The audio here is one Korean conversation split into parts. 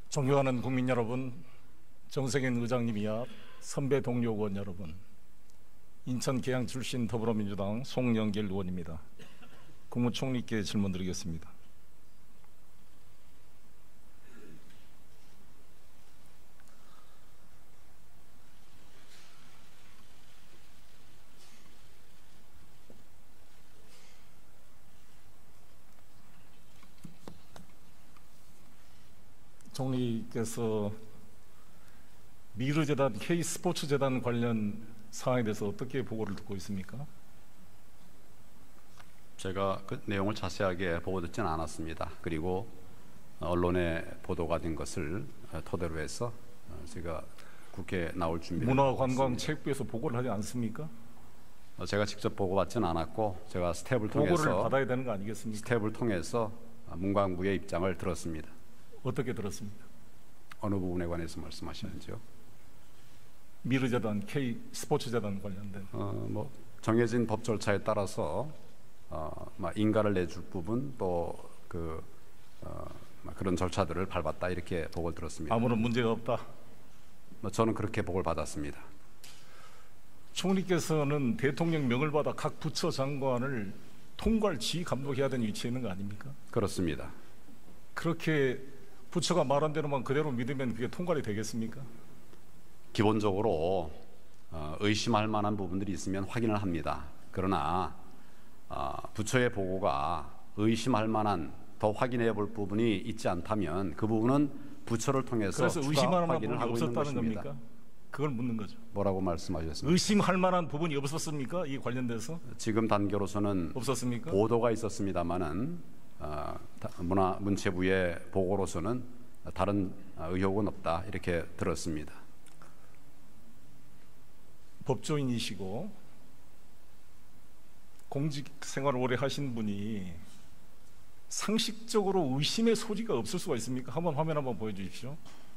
존경하는 국민 여러분, 정세균 의장님이야 선배 동료 의원 여러분, 인천 계양 출신 더불어민주당 송영길 의원입니다. 국무총리께 질문드리겠습니다. 총리께서 미르재단, K스포츠재단 관련 사항에 대해서 어떻게 보고를 듣고 있습니까? 제가 그 내용을 자세하게 보고 듣지는 않았습니다. 그리고 언론에 보도가 된 것을 토대로 해서 제가 국회에 나올 준비를 문화관광체육부에서 보고를 하지 않습니까? 제가 직접 보고받지는 않았고 제가 스텝을 통해서 보고를 받아야 되는 거 아니겠습니까? 스텝을 통해서 문광부의 입장을 들었습니다. 어떻게 들었습니까? 어느 부분에 관해서 말씀하시는지요? 미르재단, K스포츠재단 관련된 뭐 정해진 법 절차에 따라서 인가를 내줄 부분 또 그런 절차들을 밟았다 이렇게 보고를 들었습니다. 아무런 문제가 없다. 저는 그렇게 보고를 받았습니다. 총리께서는 대통령 명을 받아 각 부처 장관을 통괄 지휘 감독해야 되는 위치에 있는 거 아닙니까? 그렇습니다. 그렇게 부처가 말한 대로만 그대로 믿으면 그게 통괄이 되겠습니까? 기본적으로 의심할 만한 부분들이 있으면 확인을 합니다. 그러나 부처의 보고가 의심할 만한 더 확인해 볼 부분이 있지 않다면 그 부분은 부처를 통해서 그래서 의심할 만한 확인을 부분이 하고 있는 없었다는 것입니다. 겁니까? 그걸 묻는 거죠. 뭐라고 말씀하셨습니까? 의심할 만한 부분이 없었습니까? 이 관련돼서? 지금 단계로서는 없었습니까? 보도가 있었습니다마는 문체부의 보고로서는 다른 의혹은 없다 이렇게 들었습니다. 법조인이시고 공직 생활을 오래 하신 분이 상식적으로 의심의 소지가 없을 수가 있습니까? 화면 한번 보여주십시오.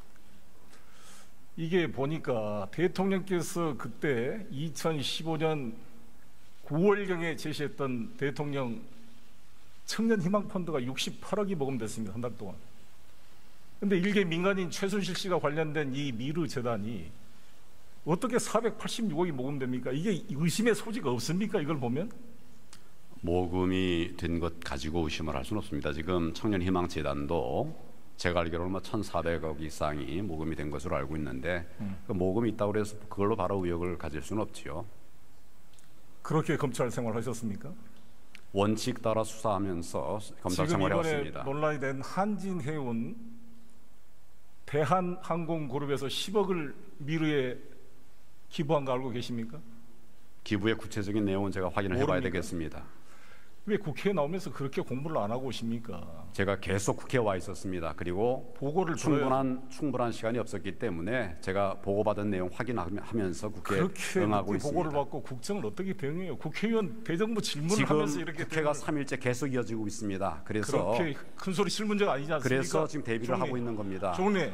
이게 보니까 대통령께서 그때 2015년 9월경에 제시했던 대통령 청년희망펀드가 68억이 모금됐습니다. 한 달 동안. 근데 일개 민간인 최순실 씨가 관련된 이 미르재단이 어떻게 486억이 모금됩니까? 이게 의심의 소지가 없습니까? 이걸 보면? 모금이 된 것 가지고 의심을 할 수는 없습니다. 지금 청년희망재단도 제가 알기로는 1,400억 이상이 모금이 된 것으로 알고 있는데 그 모금이 있다고 해서 그걸로 바로 의혹을 가질 수는 없지요. 그렇게 검찰 생활을 하셨습니까? 원칙 따라 수사하면서 검찰 생활을 했습니다. 지금 이번에 논란이 된 한진해운 대한항공그룹에서 10억을 미르에 기부한 거 알고 계십니까? 기부의 구체적인 내용은 제가 확인을 해봐야 모릅니까? 되겠습니다. 왜 국회에 나오면서 그렇게 공부를 안 하고 오십니까? 제가 계속 국회에 와 있었습니다. 그리고 보고를 충분한 시간이 없었기 때문에 제가 보고받은 내용 확인하면서 국회에 응하고 있습니다. 보고를 받고 국정을 어떻게 대응해요? 국회의원 대정부 질문을 지금 하면서 이렇게 국회가 3일째 계속 이어지고 있습니다. 그래서 그렇게 큰 소리 칠 문제가 아니지 않습니까? 그래서 지금 대비를 하고 있는 겁니다. 총리,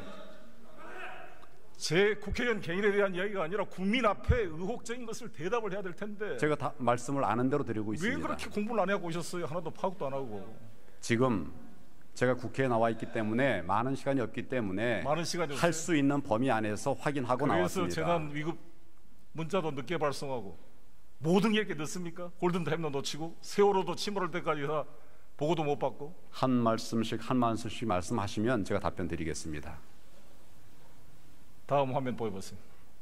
제 국회의원 개인에 대한 이야기가 아니라 국민 앞에 의혹적인 것을 대답을 해야 될 텐데 제가 다 말씀을 아는 대로 드리고 왜 있습니다. 그렇게 공부를 안 하고 오셨어요? 하나도 파악도 안 하고. 지금 제가 국회에 나와 있기 때문에 많은 시간이 없기 때문에 할 수 있는 범위 안에서 확인하고 나왔습니다. 그래서 재난 위급 문자도 늦게 발송하고 모든 게 이렇게 늦습니까? 골든타임도 놓치고 세월호도 침몰할 때까지 다 보고도 못 받고. 한 말씀씩 말씀하시면 제가 답변 드리겠습니다. 다음 화면 보여보세요.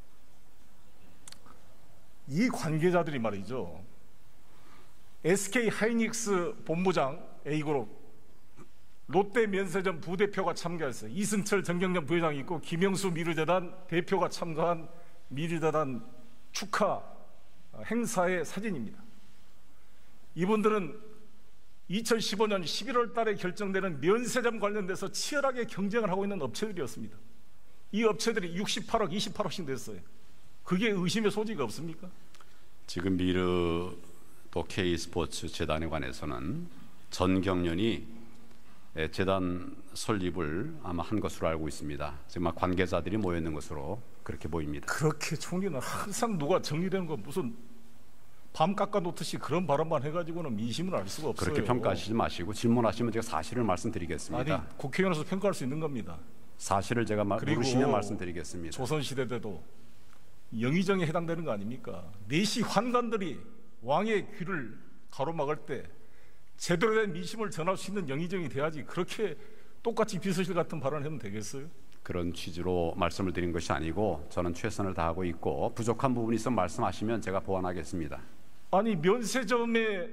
이 관계자들이 말이죠, SK 하이닉스 본부장 A그룹, 롯데 면세점 부대표가 참가했어요. 이승철 정경련 부회장이 있고 김영수 미르재단 대표가 참가한 미르재단 축하 행사의 사진입니다. 이분들은 2015년 11월 달에 결정되는 면세점 관련돼서 치열하게 경쟁을 하고 있는 업체들이었습니다. 이 업체들이 68억, 28억씩 냈어요. 그게 의심의 소지가 없습니까? 지금 미르 또 K스포츠 재단에 관해서는 전 경련이 재단 설립을 아마 한 것으로 알고 있습니다. 지금 관계자들이 모여 있는 것으로 그렇게 보입니다. 그렇게 총리는 항상 누가 정리되는 거 무슨 밤 깎아놓듯이 그런 발언만 해가지고는 민심을 알 수가 없어요. 그렇게 평가하시지 마시고 질문하시면 제가 사실을 말씀드리겠습니다. 아니, 국회의원에서 평가할 수 있는 겁니다. 사실을 제가 그리고 물으시면 말씀드리겠습니다. 조선시대 때도 영의정에 해당되는 거 아닙니까? 내시 환관들이 왕의 귀를 가로막을 때 제대로 된 민심을 전할 수 있는 영의정이 돼야지 그렇게 똑같이 비서실 같은 발언을 하면 되겠어요? 그런 취지로 말씀을 드린 것이 아니고 저는 최선을 다하고 있고 부족한 부분이 있으면 말씀하시면 제가 보완하겠습니다. 아니 면세점의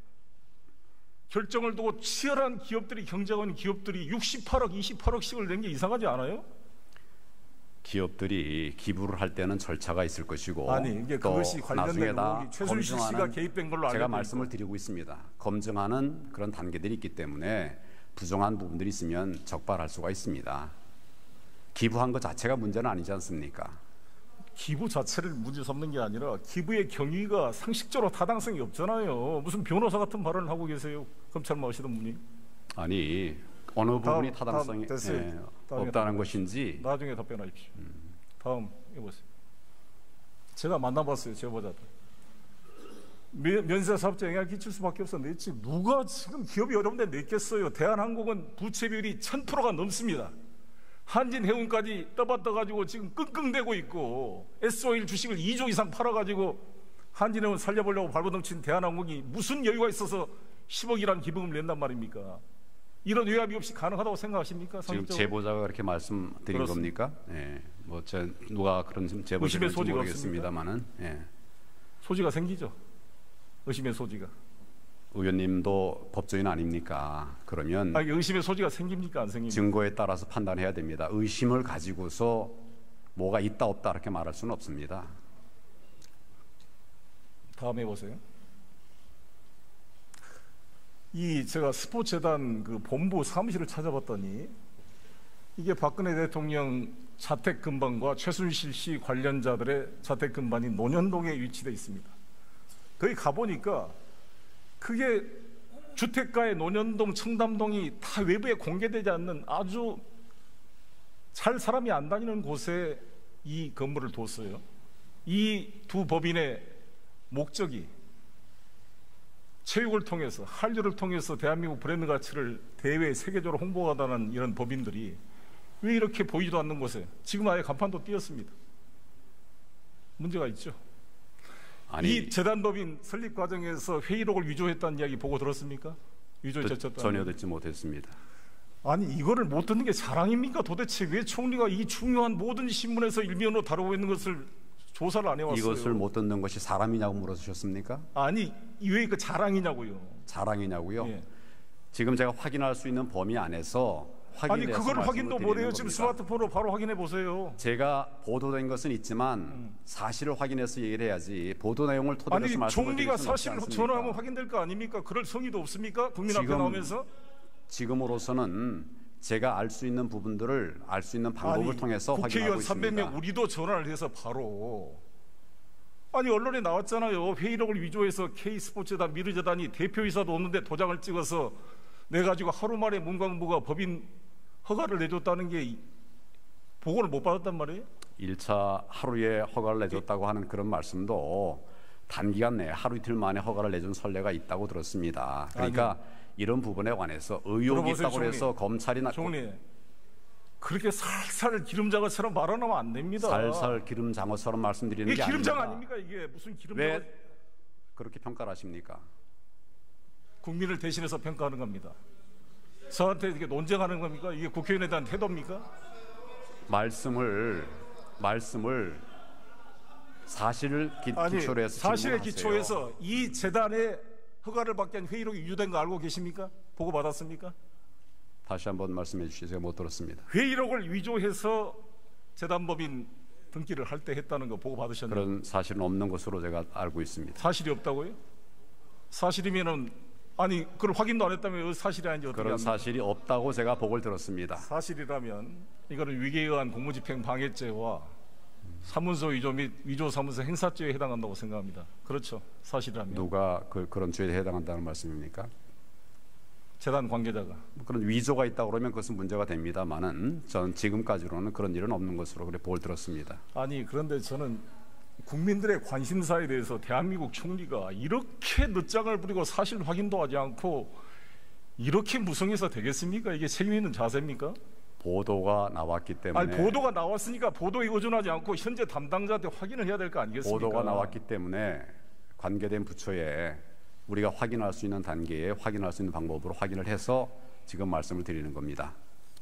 결정을 두고 치열한 기업들이 경쟁하는 기업들이 68억, 28억씩을 낸 게 이상하지 않아요? 기업들이 기부를 할 때는 절차가 있을 것이고 아니 이게 그것이 관련된 의혹이 최순실 씨가 검증하는 개입된 걸로 알고 제가 있는데 말씀을 드리고 있습니다. 검증하는 그런 단계들이 있기 때문에 부정한 부분들이 있으면 적발할 수가 있습니다. 기부한 것 자체가 문제는 아니지 않습니까? 기부 자체를 문제 삼는 게 아니라 기부의 경위가 상식적으로 타당성이 없잖아요. 무슨 변호사 같은 발언을 하고 계세요. 검찰만 하시던 분이. 아니 어느 부분이 타당성이 없다는 답- 것인지 나중에 답변하십시오. 다음 해보세요. 제가 만나봤어요. 제보자들. 면세사업자 영향 끼칠 수밖에 없어 냈지. 누가 지금 기업이 어려운데 냈겠어요. 대한항공은 부채비율이 1000%가 넘습니다. 한진해운까지 떠받떠가지고 지금 끙끙대고 있고 S-오일 주식을 2조 이상 팔아가지고 한진해운 살려보려고 발버둥친 대한항공이 무슨 여유가 있어서 10억이라는 기부금을 낸단 말입니까? 이런 외압이 없이 가능하다고 생각하십니까? 지금 상식적으로? 제보자가 그렇게 말씀드린 그렇습니다. 겁니까? 예, 뭐 누가 그런 의심의 제보자인지 소지가 모르겠습니다만은 예. 소지가 생기죠. 의심의 소지가. 의원님도 법조인 아닙니까? 그러면 아니, 의심의 소지가 생깁니까? 안 생깁니까? 증거에 따라서 판단해야 됩니다. 의심을 가지고서 뭐가 있다 없다 이렇게 말할 수는 없습니다. 다음 해보세요. 제가 스포츠재단 그 본부 사무실을 찾아봤더니 이게 박근혜 대통령 자택 근방과 최순실 씨 관련자들의 자택 근방이 논현동에 위치되어 있습니다. 거기 가보니까 그게 주택가의 논현동, 청담동이 다 외부에 공개되지 않는 아주 잘 사람이 안 다니는 곳에 이 건물을 뒀어요. 이 두 법인의 목적이 체육을 통해서, 한류를 통해서 대한민국 브랜드 가치를 대외 세계적으로 홍보하다는 이런 법인들이 왜 이렇게 보이지도 않는 곳에 지금 아예 간판도 띄었습니다. 문제가 있죠. 아니, 이 재단법인 설립 과정에서 회의록을 위조했다는 이야기 보고 들었습니까? 위조했었다는. 전혀 듣지 못했습니다. 아니 이거를 못 듣는 게 자랑입니까? 도대체 왜 총리가 이 중요한 모든 신문에서 일면으로 다루고 있는 것을 조사를 안 해왔어요? 이것을 못 듣는 것이 사람이냐고 물어주셨습니까? 아니 왜 그 자랑이냐고요? 자랑이냐고요? 예. 지금 제가 확인할 수 있는 범위 안에서 아니 확인해서 그걸 말씀을 확인도 드리는 못해요. 지금 겁니다. 스마트폰으로 바로 확인해 보세요. 제가 보도된 것은 있지만 사실을 확인해서 얘기를 해야지 보도 내용을 토대로 해서 아니 말씀을 드릴 총리가 수는 없지 사실을 않습니까? 전화하면 확인될 거 아닙니까? 그럴 성의도 없습니까? 국민 앞에 지금 나오면서. 지금으로서는 제가 알 수 있는 부분들을 알 수 있는 방법을 아니, 통해서 국회의원 확인하고 있습니다. 300명 우리도 전화를 해서 바로 아니 언론에 나왔잖아요. 회의록을 위조해서 K스포츠재단 미르재단이 대표이사도 없는데 도장을 찍어서 내가지고 하루 만에 문광부가 법인 허가를 내줬다는 게 보고를 못 받았단 말이에요. 1차 하루에 허가를 내줬다고 하는 그런 말씀도 단기간 내에 하루 이틀 만에 허가를 내준 선례가 있다고 들었습니다. 그러니까 이런 부분에 관해서 의혹이 들어보세요, 있다고 해서 검찰이나 총리 그렇게 살살 기름장어처럼 말하면 안 됩니다. 살살 기름장어처럼 말씀드리는 이게 게 기름장 아닙니다. 아닙니까? 이게 무슨 기름장? 왜 그렇게 평가를 하십니까? 국민을 대신해서 평가하는 겁니다. 저한테 이게 논쟁하는 겁니까? 이게 국회의원에 대한 태도입니까? 말씀을 사실을 기초로 해서 사실의 질문하세요. 기초에서 이 재단의 허가를 받기 위한 회의록이 유효된 거 알고 계십니까? 보고 받았습니까? 다시 한번 말씀해 주시죠. 제가 못 들었습니다. 회의록을 위조해서 재단법인 등기를 할 때 했다는 거 보고 받으셨나요? 그런 사실은 없는 것으로 제가 알고 있습니다. 사실이 없다고요? 사실이면은 아니 그걸 확인도 안 했다면 사실이 아닌지 어떻게 그런 합니까? 사실이 없다고 제가 보고를 들었습니다. 사실이라면 이거는 위계에 의한 공무집행 방해죄와 사문서 위조 및 위조 사문서 행사죄에 해당한다고 생각합니다. 그렇죠? 사실이라면. 누가 그런 죄에 해당한다는 말씀입니까? 재단 관계자가. 그런 위조가 있다 그러면 그것은 문제가 됩니다만은 전 지금까지로는 그런 일은 없는 것으로 그래 보고를 들었습니다. 아니 그런데 저는 국민들의 관심사에 대해서 대한민국 총리가 이렇게 늦장을 부리고 사실 확인도 하지 않고 이렇게 무성해서 되겠습니까? 이게 책임 있는 자세입니까? 보도가 나왔기 때문에 아니, 보도가 나왔으니까 보도에 의존하지 않고 현재 담당자한테 확인을 해야 될 거 아니겠습니까? 보도가 나왔기 때문에 관계된 부처에 우리가 확인할 수 있는 단계에 확인할 수 있는 방법으로 확인을 해서 지금 말씀을 드리는 겁니다.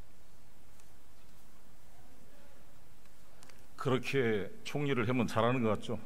그렇게 총리를 하면 잘하는 것 같죠?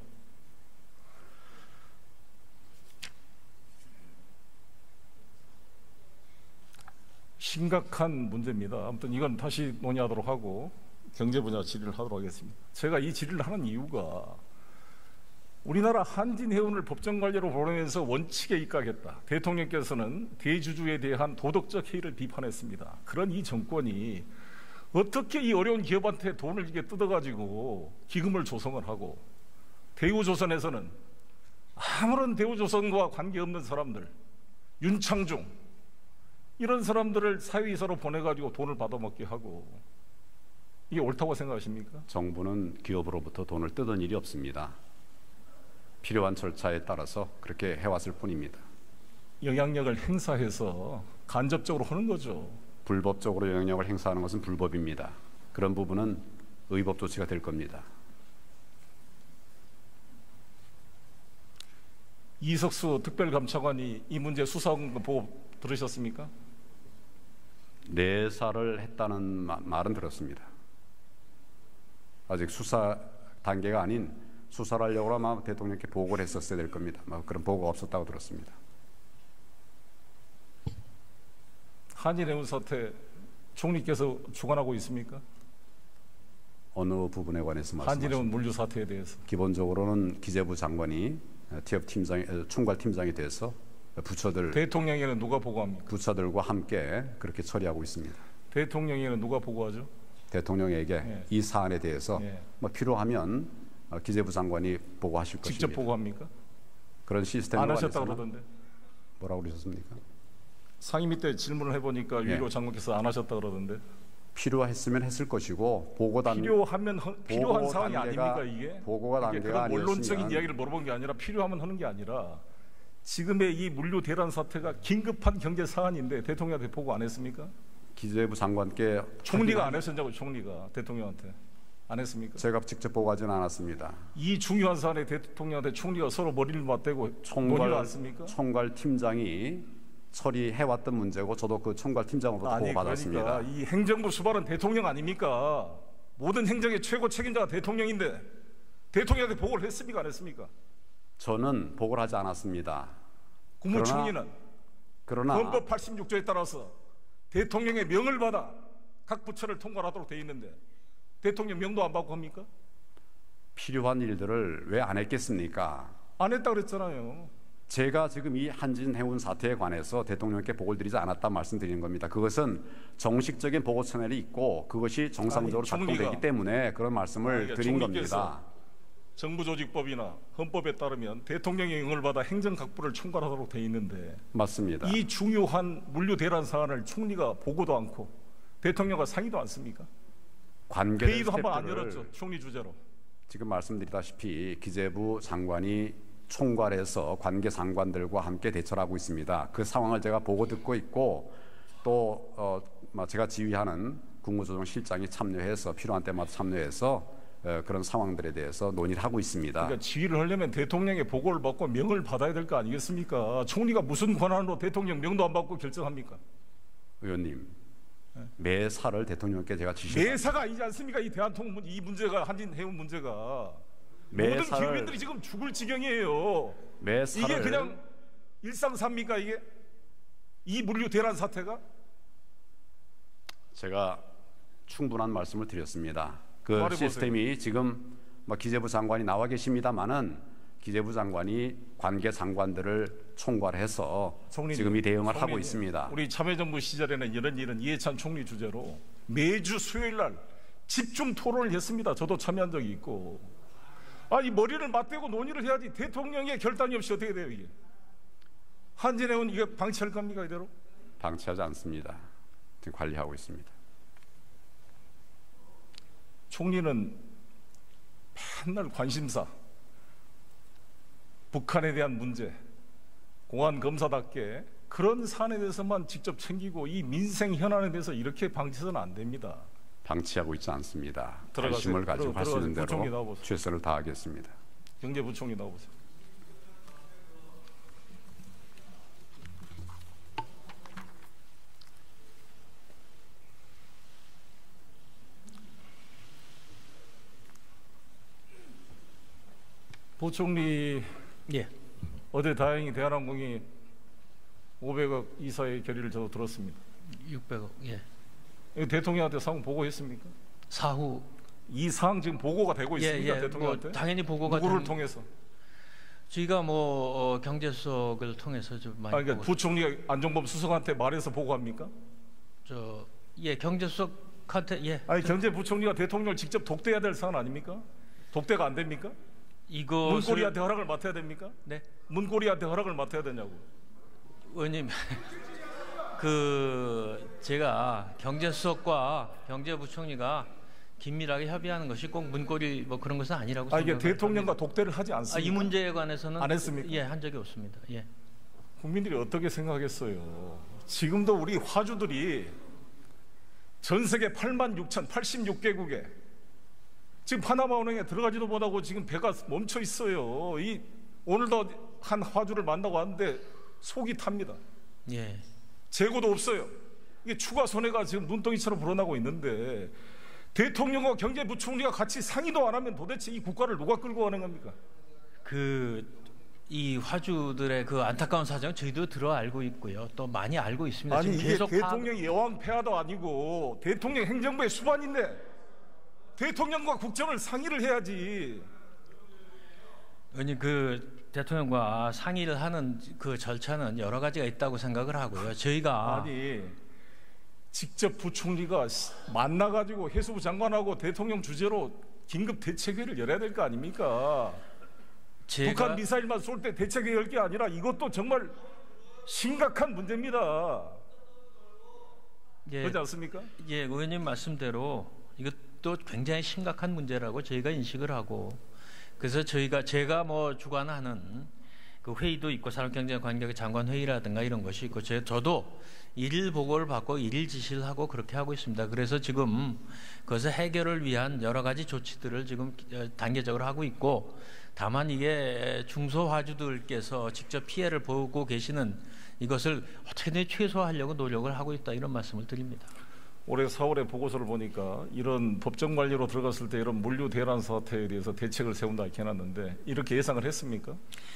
심각한 문제입니다. 아무튼 이건 다시 논의하도록 하고 경제 분야 질의를 하도록 하겠습니다. 제가 이 질의를 하는 이유가 우리나라 한진해운을 법정 관리로 보내면서 원칙에 입각했다. 대통령께서는 대주주에 대한 도덕적 해이를 비판했습니다. 그런 이 정권이 어떻게 이 어려운 기업한테 돈을 이게 뜯어가지고 기금을 조성을 하고 대우조선에서는 아무런 대우조선과 관계없는 사람들, 윤창중 이런 사람들을 사회이사로 보내가지고 돈을 받아먹게 하고 이게 옳다고 생각하십니까? 정부는 기업으로부터 돈을 뜯은 일이 없습니다. 필요한 절차에 따라서 그렇게 해왔을 뿐입니다. 영향력을 행사해서 간접적으로 하는 거죠. 불법적으로 영향력을 행사하는 것은 불법입니다. 그런 부분은 의법 조치가 될 겁니다. 이석수 특별감찰관이 이 문제 수사한 거 보고 들으셨습니까? 내사를 했다는 말은 들었습니다. 아직 수사 단계가 아닌 수사를 하려고 아마 대통령께 보고를 했었어야 될 겁니다. 그런 보고가 없었다고 들었습니다. 한진해운 사태 총리께서 주관하고 있습니까? 어느 부분에 관해서 말씀하십니까? 한진해운 물류 사태에 대해서. 기본적으로는 기재부 장관이 TF 팀장이 총괄 팀장이 돼서 대통령에는 누가 보고합니까? 부처들과 함께 그렇게 처리하고 있습니다. 대통령에는 누가 보고하죠? 대통령에게 네. 이 사안에 대해서 네. 필요하면 기재부 장관이 보고하실 직접 것입니다. 보고합니까? 그런 시스템 안 하셨다고 그러던데. 뭐라고 그러셨습니까? 상임위 때 질문을 해보니까 네. 유일호 장관께서 안 하셨다고 그러던데. 필요했으면 했을 것이고 필요한 상황이 아닙니까 이게? 보고가 단계가 그런 아니었으면 원론적인 이야기를 물어본 게 아니라 필요하면 하는 게 아니라 지금의 이 물류 대란 사태가 긴급한 경제 사안인데 대통령한테 보고 안 했습니까? 기재부 장관께 총리가 안 하셨냐고. 총리가 대통령한테 안 했습니까? 제가 직접 보고하지는 않았습니다. 이 중요한 사안에 대통령한테 총리가 서로 머리를 맞대고 논의를 않습니까? 총괄 팀장이 처리해왔던 문제고 저도 그 총괄 팀장으로부터 보고받았습니다. 그러니까 이 행정부 수반은 대통령 아닙니까? 모든 행정의 최고 책임자가 대통령인데 대통령한테 보고를 했습니까? 안 했습니까? 저는 보고를 하지 않았습니다. 국무총리는 그러나 헌법 86조에 따라서 대통령의 명을 받아 각 부처를 통과하도록 돼 있는데 대통령 명도 안 받고 합니까? 필요한 일들을 왜 안 했겠습니까? 안 했다 그랬잖아요. 제가 지금 이 한진해운 사태에 관해서 대통령께 보고를 드리지 않았다는 말씀드리는 겁니다. 그것은 정식적인 보고 채널이 있고 그것이 정상적으로 작동되기 때문에 그런 말씀을 드린 겁니다. 정부조직법이나 헌법에 따르면 대통령의 응을 받아 행정각부를 총괄하도록 돼 있는데 맞습니다. 이 중요한 물류 대란 사안을 총리가 보고도 않고 대통령과 상의도 않습니까? 회의도 한번 안 열었죠. 총리 주재로. 지금 말씀드리다시피 기재부 장관이 총괄해서 관계 장관들과 함께 대처를 하고 있습니다. 그 상황을 제가 보고 듣고 있고 또 제가 지휘하는 국무조정실장이 참여해서 필요한 때마다 참여해서 그런 상황들에 대해서 논의를 하고 있습니다. 그러니까 지휘를 하려면 대통령의 보고를 받고 명을 받아야 될 거 아니겠습니까? 총리가 무슨 권한으로 대통령 명도 안 받고 결정합니까? 의원님, 매사를 대통령께 제가 지시합니다. 매사가 아니지 않습니까? 이 대한통 이 문제가 한진해운 문제가 매사를, 모든 기업인들이 지금 죽을 지경이에요. 이게 그냥 일상사입니까? 이게 이 물류 대란 사태가? 제가 충분한 말씀을 드렸습니다. 그 말해보세요. 시스템이 지금 기재부 장관이 나와 계십니다만은 기재부 장관이 관계 장관들을 총괄해서 지금 이 대응을 하고 있습니다. 우리 참여정부 시절에는 이런 일은 이해찬 총리 주재로 매주 수요일 날 집중 토론을 했습니다. 저도 참여한 적이 있고. 이 머리를 맞대고 논의를 해야지 대통령의 결단이 없이 어떻게 돼요 이게? 한진해운 이게 방치할 겁니까 이대로? 방치하지 않습니다. 지금 관리하고 있습니다. 총리는 맨날 관심사, 북한에 대한 문제, 공안 검사답게 그런 사안에 대해서만 직접 챙기고 이 민생 현안에 대해서 이렇게 방치해서는 안 됩니다. 방치하고 있지 않습니다. 들어가세요. 관심을 가지고 할 수 있는 부총리 대로 나와보세요. 최선을 다하겠습니다. 경제부총리 나오세요. 부총리, 예, 어제 다행히 대한항공이 500억 이사의 결의를 저도 들었습니다. 600억. 예. 이거 대통령한테 사항 보고했습니까? 사후. 이 사항 지금 보고가 되고 있습니까? 예. 대통령한테? 뭐 당연히 보고가 누구를 통해서? 저희가 뭐 경제수석을 통해서 좀 많이. 그러니까 부총리가 안종범 수석한테 말해서 보고합니까? 예, 경제수석한테. 예. 아니 경제부총리가 대통령을 직접 독대해야 될 사안 아닙니까? 독대가 안 됩니까? 이것을. 문고리한테 허락을 맡아야 됩니까? 네. 문고리한테 허락을 맡아야 되냐고. 의원님, 제가 경제수석과 경제부총리가 긴밀하게 협의하는 것이 꼭 문고리 뭐 그런 것은 아니라고 이게 생각합니다. 대통령과 독대를 하지 않습니까? 이 문제에 관해서는 안 했습니까? 예, 한 적이 없습니다. 예. 국민들이 어떻게 생각하겠어요? 지금도 우리 화주들이 전 세계 86개국에 지금 파나마 은행에 들어가지도 못하고 지금 배가 멈춰 있어요. 오늘도 한 화주를 만나고 왔는데 속이 탑니다. 예. 재고도 없어요. 이게 추가 손해가 지금 눈덩이처럼 불어나고 있는데 대통령과 경제부총리가 같이 상의도 안 하면 도대체 이 국가를 누가 끌고 가는 겁니까? 이 화주들의 그 안타까운 사정 저희도 들어 알고 있고요. 또 많이 알고 있습니다. 아니 지금 이게 계속 대통령이 여왕 폐하도 아니고 대통령 행정부의 수반인데 대통령과 국정을 상의를 해야지. 아니 대통령과 상의를 하는 그 절차는 여러 가지가 있다고 생각을 하고요. 저희가 직접 부총리가 만나가지고 해수부 장관하고 대통령 주재로 긴급 대책회의를 열어야 될 거 아닙니까? 북한 미사일만 쏠 때 대책회의 열 게 아니라 이것도 정말 심각한 문제입니다. 예, 그렇지 않습니까? 예, 의원님 말씀대로 이것도 굉장히 심각한 문제라고 저희가 인식을 하고, 그래서 제가 뭐 주관하는 그 회의도 있고 산업경제관계 장관 회의라든가 이런 것이 있고 저도 일일 보고를 받고 일일 지시를 하고 그렇게 하고 있습니다. 그래서 지금 그것을 해결을 위한 여러 가지 조치들을 지금 단계적으로 하고 있고, 다만 이게 중소화주들께서 직접 피해를 보고 계시는 이것을 어떻게든 최소화하려고 노력을 하고 있다, 이런 말씀을 드립니다. 올해 4월에 보고서를 보니까 이런 법정 관리로 들어갔을 때 이런 물류 대란 사태에 대해서 대책을 세운다 이렇게 해놨는데 이렇게 예상을 했습니까?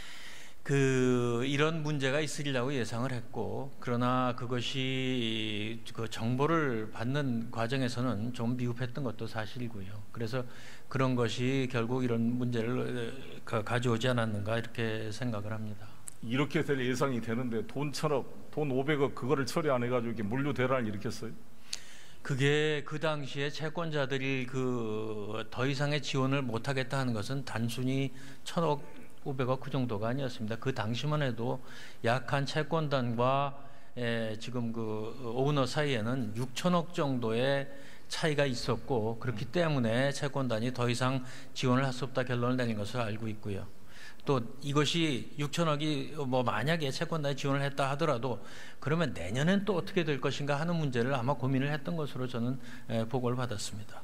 이런 문제가 있으리라고 예상을 했고, 그러나 그것이 그 정보를 받는 과정에서는 좀 미흡했던 것도 사실이고요. 그래서 그런 것이 결국 이런 문제를 가져오지 않았는가 이렇게 생각을 합니다. 이렇게 될 예상이 되는데 돈 1,000억, 돈 500억 그거를 처리 안 해가지고 이렇게 물류 대란을 일으켰어요? 그게 그 당시에 채권자들이 더 이상의 지원을 못하겠다 하는 것은 단순히 1,000억, 500억 그 정도가 아니었습니다. 그 당시만 해도 약한 채권단과 지금 오너 사이에는 6천억 정도의 차이가 있었고, 그렇기 때문에 채권단이 더 이상 지원을 할 수 없다 결론을 내린 것을 알고 있고요. 또 이것이 6천억이 뭐 만약에 채권단이 지원을 했다 하더라도 그러면 내년엔 또 어떻게 될 것인가 하는 문제를 아마 고민을 했던 것으로 저는 보고를 받았습니다.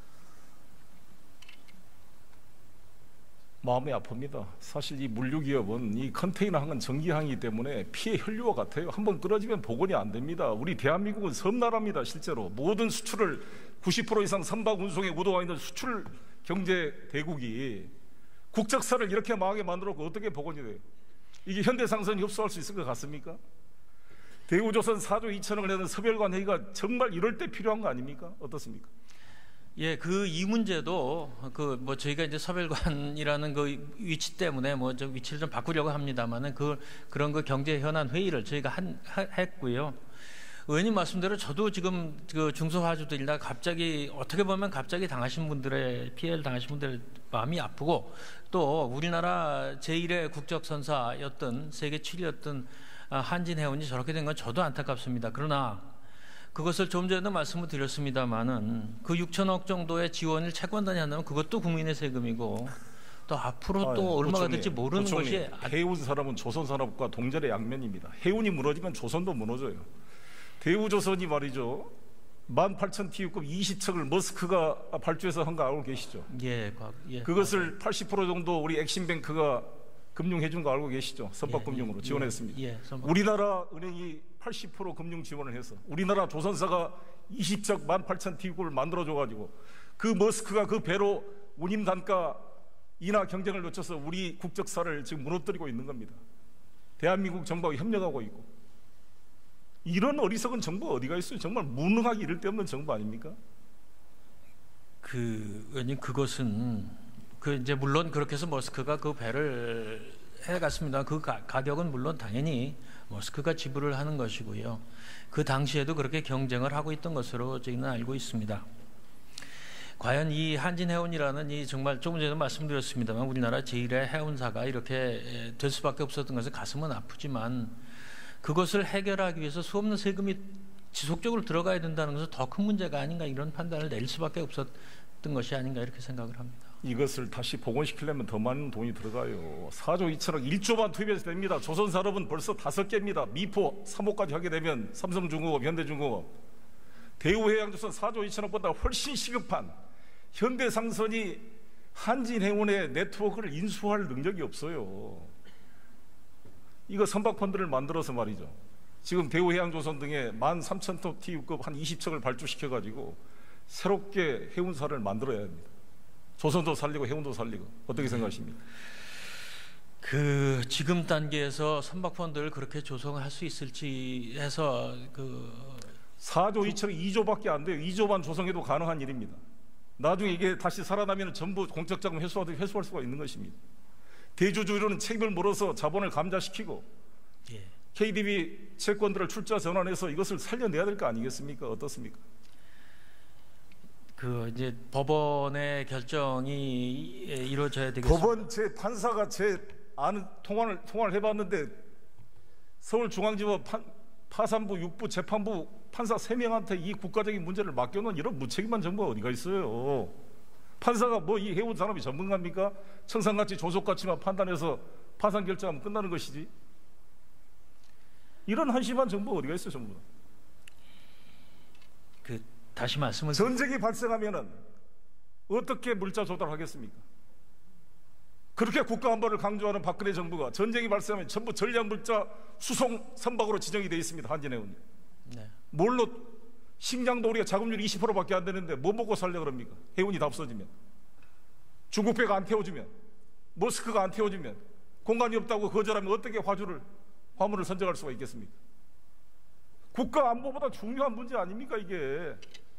마음이 아픕니다. 사실 이 물류기업은 이 컨테이너 항은 전기항이기 때문에 피해 혈류와 같아요. 한번 끊어지면 복원이 안 됩니다. 우리 대한민국은 섬나라입니다. 실제로 모든 수출을 90% 이상 선박 운송에 우도가 있는 수출 경제 대국이 국적사를 이렇게 망하게 만들었고 어떻게 복원이 돼요? 이게 현대상선이 흡수할 수 있을 것 같습니까? 대우조선 4조 2천억을 내는 서별관 회의가 정말 이럴 때 필요한 거 아닙니까? 어떻습니까? 예, 이 문제도 저희가 이제 서별관이라는 그 위치 때문에 좀 위치를 좀 바꾸려고 합니다만은 그런 경제 현안 회의를 저희가 했고요. 의원님 말씀대로 저도 지금 중소화주들이나 어떻게 보면 갑자기 피해를 당하신 분들의 마음이 아프고, 또 우리나라 제1의 국적선사였던 세계 7위였던 한진해운이 저렇게 된 건 저도 안타깝습니다. 그러나 그것을 좀 전에도 말씀을 드렸습니다마는 그 6천억 정도의 지원을 채권단이 한다면 그것도 국민의 세금이고 또 앞으로 또 얼마가 부총리, 될지 모르는 부총리, 것이 해운 산업은 조선 산업과 동전의 양면입니다. 해운이 무너지면 조선도 무너져요. 대우조선이 말이죠. 18,000TU급 20척을 머스크가 발주해서 한 거 알고 계시죠? 예, 예. 그것을 80% 정도 우리 엑심뱅크가 금융해 준 거 알고 계시죠? 선박금융으로 지원했습니다. 우리나라 은행이 80% 금융 지원을 해서 우리나라 조선사가 20척 18,000TU급을 만들어줘가지고 그 머스크가 그 배로 운임 단가 인하 경쟁을 놓쳐서 우리 국적사를 지금 무너뜨리고 있는 겁니다. 대한민국 정부와 협력하고 있고. 이런 어리석은 정부 어디가 있어요? 정말 무능하기 이를 데 없는 정부 아닙니까? 의원님, 그것은 이제 물론 그렇게 해서 머스크가 그 배를 해갔습니다. 그 가격은 물론 당연히 머스크가 지불을 하는 것이고요. 그 당시에도 그렇게 경쟁을 하고 있던 것으로 저희는 알고 있습니다. 과연 이 한진해운이라는 이 정말 조금 전에 말씀드렸습니다만 우리나라 제1의 해운사가 이렇게 될 수밖에 없었던 것은 가슴은 아프지만 그것을 해결하기 위해서 수없는 세금이 지속적으로 들어가야 된다는 것은 더 큰 문제가 아닌가, 이런 판단을 내릴 수밖에 없었던 것이 아닌가, 이렇게 생각을 합니다. 이것을 다시 복원시키려면 더 많은 돈이 들어가요. 4조 2천억 1조만 투입해서 됩니다. 조선산업은 벌써 5개입니다. 미포 3호까지 하게 되면 삼성중공업, 현대중공업. 대우해양조선 4조 2천억보다 훨씬 시급한 현대상선이 한진해운의 네트워크를 인수할 능력이 없어요. 이거 선박펀드를 만들어서 말이죠. 지금 대우해양조선 등에 13,000톤 TU급 한 20척을 발주시켜가지고 새롭게 해운사를 만들어야 합니다. 조선도 살리고 해운도 살리고. 어떻게 생각하십니까? 지금 단계에서 선박펀드를 그렇게 조성할 수 있을지 해서 4조 2천억 2조밖에 안 돼요. 2조만 조성해도 가능한 일입니다. 나중에 이게 다시 살아나면 전부 공적자금 회수할 수가 있는 것입니다. 대주주로는 책임을 물어서 자본을 감자시키고 KDB 채권들을 출자 전환해서 이것을 살려내야 될 거 아니겠습니까? 어떻습니까? 이제 법원의 결정이 이루어져야 되겠습니다. 법원 제 판사가 제 아는 통화를 해봤는데 서울중앙지법 파산부, 6부, 재판부 판사 3명한테 이 국가적인 문제를 맡겨놓은 이런 무책임한 정부가 어디가 있어요? 판사가 뭐 이 해운 산업이 전문가입니까? 청산가치, 조속가치만 판단해서 파산 결정하면 끝나는 것이지. 이런 한심한 정부 어디가 있어요, 정부? 다시 말씀을 전쟁이 발생하면은 어떻게 물자 조달하겠습니까? 그렇게 국가 안보를 강조하는 박근혜 정부가 전쟁이 발생하면 전부 전략 물자 수송 선박으로 지정이 되어 있습니다. 한진해운. 네. 뭘로 식량도 우리가 자금률 20%밖에 안 되는데 뭐 먹고 살려 그럽니까? 해운이 다 없어지면, 중국 배가 안 태워주면, 머스크가 안 태워주면, 공간이 없다고 거절하면 어떻게 화물을 선정할 수가 있겠습니까? 국가 안보보다 중요한 문제 아닙니까 이게?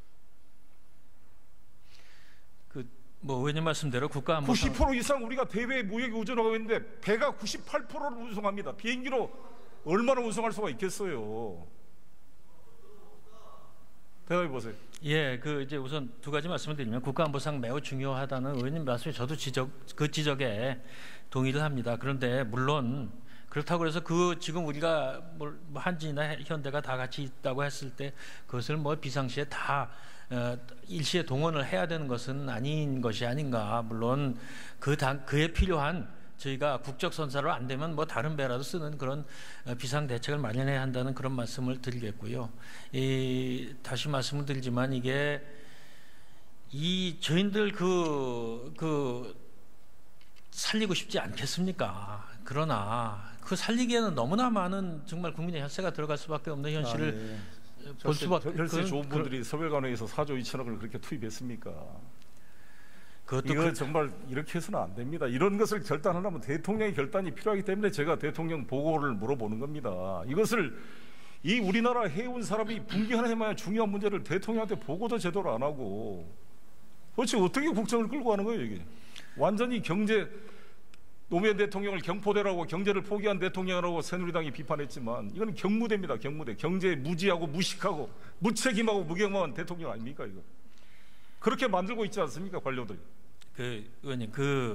의원님 말씀대로 국가 안보 90% 이상 우리가 대외 무역에 의존하고 있는데 배가 98%를 운송합니다. 비행기로 얼마나 운송할 수가 있겠어요? 대답해 보세요. 이제 우선 두 가지 말씀을 드리면 국가안보상 매우 중요하다는 의원님 말씀에 저도 그 지적에 동의를 합니다. 그런데 물론 그렇다고 해서 지금 우리가 한진이나 현대가 다 같이 있다고 했을 때 그것을 비상시에 다 일시에 동원을 해야 되는 것은 아닌 것이 아닌가. 물론 그에 필요한 저희가 국적 선사로 안 되면 다른 배라도 쓰는 그런 비상 대책을 마련해야 한다는 그런 말씀을 드리겠고요. 다시 말씀을 드리지만 이게 저희들 살리고 싶지 않겠습니까? 그러나 살리기에는 너무나 많은 정말 국민의 혈세가 들어갈 수밖에 없는 현실을 볼 수밖에. 혈세 좋은 분들이 서별관회에서 4조 2천억을 그렇게 투입했습니까? 이거 정말 이렇게 해서는 안 됩니다. 이런 것을 결단하려면 대통령의 결단이 필요하기 때문에 제가 대통령 보고를 물어보는 겁니다. 이것을 우리나라 해운 산업이 붕괴하는 해마야 중요한 문제를 대통령한테 보고도 제대로 안 하고 도대체 어떻게 국정을 끌고 가는 거예요 이게? 완전히 노무현 대통령을 경포대라고 경제를 포기한 대통령이라고 새누리당이 비판했지만 이건 경무대입니다. 경무대. 경제에 무지하고 무식하고 무책임하고 무경한 대통령 아닙니까 이거? 그렇게 만들고 있지 않습니까 관료들이? 의원님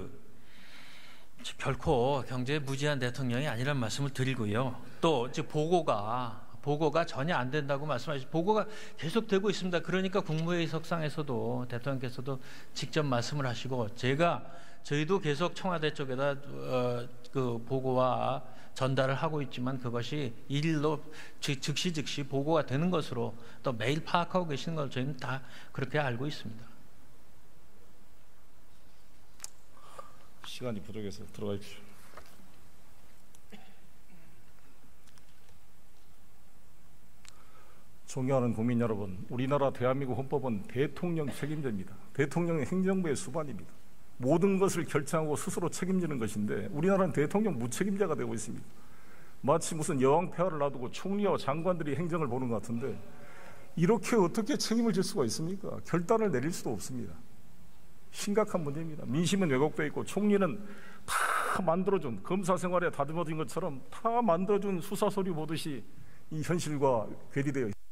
결코 경제에 무지한 대통령이 아니라는 말씀을 드리고요. 또 보고가 전혀 안 된다고 말씀하시죠. 보고가 계속 되고 있습니다. 그러니까 국무회의 석상에서도 대통령께서도 직접 말씀을 하시고 제가 저희도 계속 청와대 쪽에다 그 보고와 전달을 하고 있지만 그것이 일일로 즉시 보고가 되는 것으로 또 매일 파악하고 계시는 걸 저희는 다 그렇게 알고 있습니다. 시간이 부족해서 들어가십시오. 존경하는 국민 여러분, 우리나라 대한민국 헌법은 대통령 책임제입니다. 대통령은 행정부의 수반입니다. 모든 것을 결정하고 스스로 책임지는 것인데 우리나라는 대통령 무책임자가 되고 있습니다. 마치 무슨 여왕 폐하를 놔두고 총리와 장관들이 행정을 보는 것 같은데 이렇게 어떻게 책임을 질 수가 있습니까? 결단을 내릴 수도 없습니다. 심각한 문제입니다. 민심은 왜곡되어 있고 총리는 다 만들어준, 검사 생활에 다듬어진 것처럼 다 만들어준 수사서류 보듯이 이 현실과 괴리되어 있습니다.